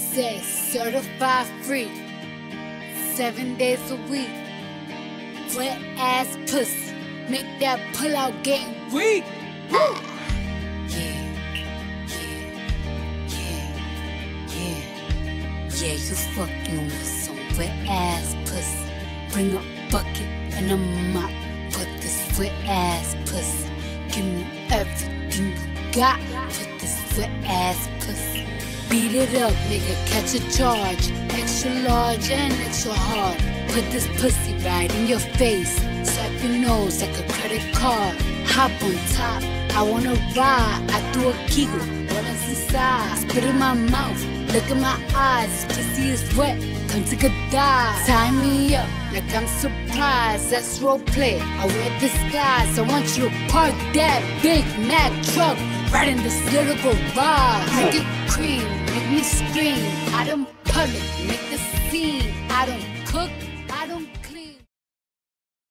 Say certified free, 7 days a week. Wet ass pussy, make that pull out game weak. Yeah, you fucking with some wet ass pussy. Bring a bucket and a mop for this wet ass pussy. Give me everything you got for this wet ass pussy. Beat it up, nigga, catch a charge. Extra large and extra hard. Put this pussy right in your face. Swipe your nose like a credit card. Hop on top, I wanna ride. I do a kegel, what is inside? Spit in my mouth, look in my eyes. Pussy is wet, come take a dive. Tie me up like I'm surprised. That's role play, I wear disguise. I want you to park that Big Mac truck right in this little garage. Make it cream, make me scream. I don't public, make the scene. I don't cook.